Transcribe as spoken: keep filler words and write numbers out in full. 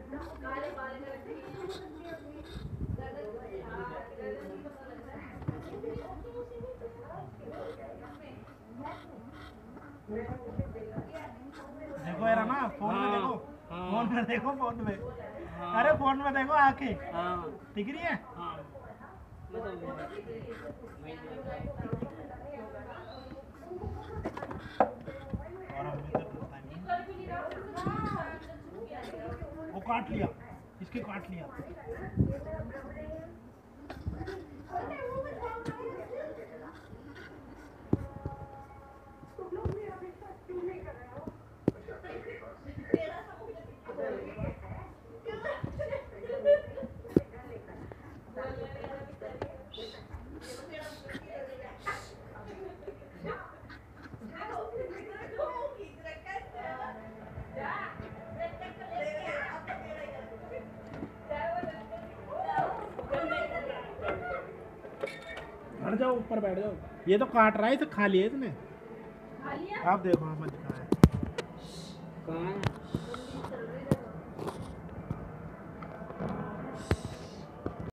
देखो यार ना फोन में देखो, फोन में देखो, फोन में। अरे फोन में देखो आके दिख रही है। और हमने तो वो काट लिया, इसके काट लिया। हट जाओ, ऊपर बैठ जाओ। ये तो काट रहा है, इसे खा लिया इसने। आप देखो, हम कहाँ है, कहाँ है?